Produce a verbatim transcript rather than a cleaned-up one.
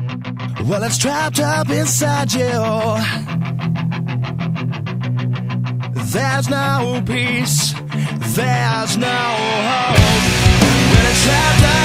Well, it's trapped up inside you. There's no peace, there's no hope. When it's trapped up